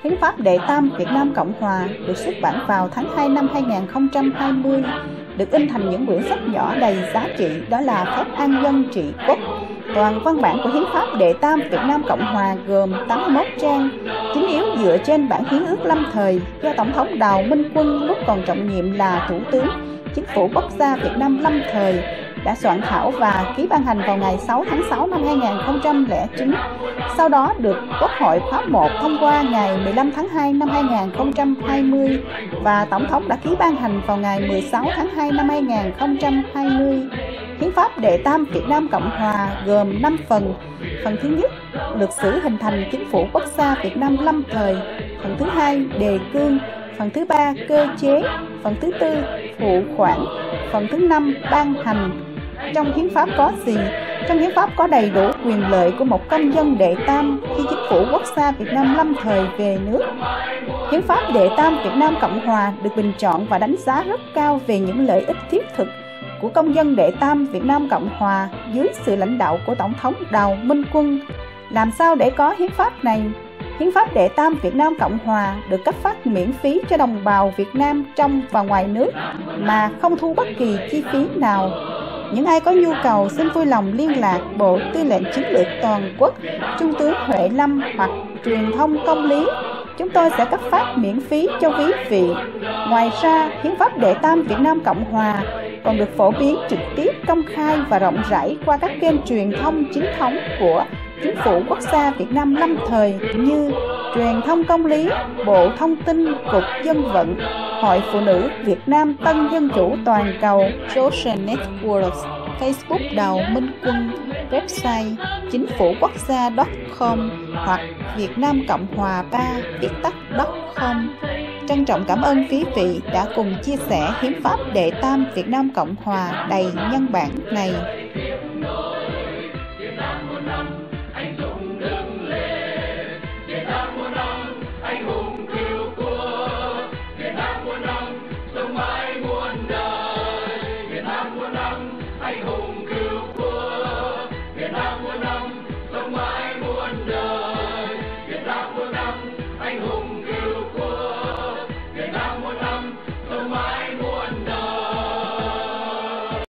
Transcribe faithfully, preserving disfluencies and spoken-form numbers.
Hiến pháp Đệ Tam Việt Nam Cộng Hòa được xuất bản vào tháng hai năm hai nghìn không trăm hai mươi, được in thành những quyển sách nhỏ đầy giá trị, đó là Phép An Dân Trị Quốc. Toàn văn bản của Hiến pháp Đệ Tam Việt Nam Cộng Hòa gồm tám mươi mốt trang, chính yếu dựa trên bản hiến ước lâm thời do Tổng thống Đào Minh Quân lúc còn trọng nhiệm là Thủ tướng Chính phủ Quốc gia Việt Nam lâm thời đã soạn thảo và ký ban hành vào ngày sáu tháng sáu năm hai nghìn không trăm lẻ chín. Sau đó được Quốc hội khóa một thông qua ngày mười lăm tháng hai năm hai nghìn không trăm hai mươi và Tổng thống đã ký ban hành vào ngày mười sáu tháng hai năm hai nghìn không trăm hai mươi. Hiến pháp Đệ Tam Việt Nam Cộng Hòa gồm năm phần. Phần thứ nhất, lịch sử hình thành Chính phủ Quốc gia Việt Nam lâm thời. Phần thứ hai, đề cương. Phần thứ ba, cơ chế. Phần thứ tư, phụ khoản. Phần thứ năm, ban hành. Trong hiến pháp có gì? Trong hiến pháp có đầy đủ quyền lợi của một công dân đệ tam khi Chính phủ Quốc gia Việt Nam lâm thời về nước. Hiến pháp Đệ Tam Việt Nam Cộng Hòa được bình chọn và đánh giá rất cao về những lợi ích thiết thực của công dân đệ tam Việt Nam Cộng Hòa dưới sự lãnh đạo của Tổng thống Đào Minh Quân. Làm sao để có hiến pháp này? Hiến pháp Đệ Tam Việt Nam Cộng Hòa được cấp phát miễn phí cho đồng bào Việt Nam trong và ngoài nước mà không thu bất kỳ chi phí nào. Những ai có nhu cầu xin vui lòng liên lạc Bộ Tư lệnh Chiến lược Toàn quốc, Trung tướng Huệ Lâm hoặc Truyền thông Công lý. Chúng tôi sẽ cấp phát miễn phí cho quý vị. Ngoài ra, Hiến pháp Đệ Tam Việt Nam Cộng Hòa còn được phổ biến trực tiếp, công khai và rộng rãi qua các kênh truyền thông chính thống của Chính phủ Quốc gia Việt Nam lâm thời như Truyền thông Công lý, Bộ Thông tin, Cục Dân vận, Hội Phụ nữ Việt Nam Tân Dân Chủ Toàn cầu, Social Networks, Facebook Đào Minh Quân, website chính phủ quốc gia chấm com hoặc Việt Nam Cộng Hòa ba viết tắt chấm com. Trân trọng cảm ơn quý vị đã cùng chia sẻ Hiến pháp Đệ Tam Việt Nam Cộng Hòa đầy nhân bản này. Việt Nam muôn năm sống mãi muôn đời.